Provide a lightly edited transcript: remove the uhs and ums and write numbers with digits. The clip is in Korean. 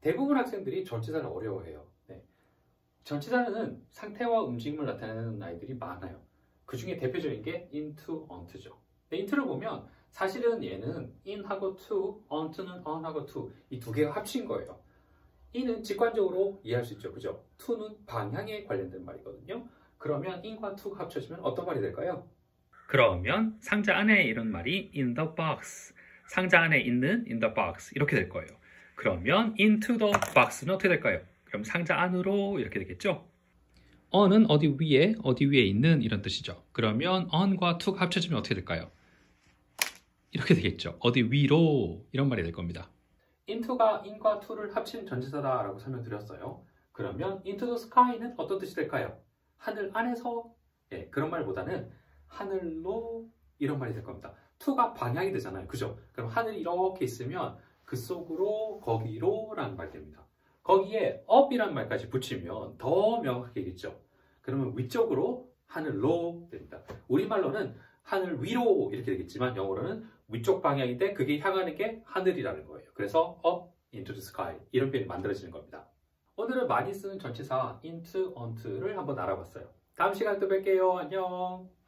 대부분 학생들이 전치사를 어려워해요. 네. 전치사는 상태와 움직임을 나타내는 아이들이 많아요. 그 중에 대표적인 게 into, onto죠. 네, into를 보면 사실은 얘는 in하고 to, onto는 on하고 to 이 두 개가 합친 거예요. in은 직관적으로 이해할 수 있죠. 그죠? to는 방향에 관련된 말이거든요. 그러면 in과 to가 합쳐지면 어떤 말이 될까요? 그러면 상자 안에 이런 말이 in the box, 상자 안에 있는 in the box 이렇게 될 거예요. 그러면 into the box는 어떻게 될까요? 그럼 상자 안으로 이렇게 되겠죠? on은 어디 위에 있는 이런 뜻이죠. 그러면 on과 to가 합쳐지면 어떻게 될까요? 이렇게 되겠죠. 어디 위로 이런 말이 될 겁니다. into가 in과 to를 합친 전치사다라고 설명드렸어요. 그러면 into the sky는 어떤 뜻이 될까요? 하늘 안에서 그런 말보다는 하늘로 이런 말이 될 겁니다. to가 방향이 되잖아요. 그죠? 그럼 하늘이 이렇게 있으면 그 속으로 거기로 라는 말이 됩니다. 거기에 up이라는 말까지 붙이면 더 명확하겠죠. 그러면 위쪽으로 하늘로 됩니다. 우리말로는 하늘 위로 이렇게 되겠지만 영어로는 위쪽 방향인데 그게 향하는 게 하늘이라는 거예요. 그래서 up into the sky 이런 표현이 만들어지는 겁니다. 오늘은 많이 쓰는 전치사 into, onto를 한번 알아봤어요. 다음 시간에 또 뵐게요. 안녕.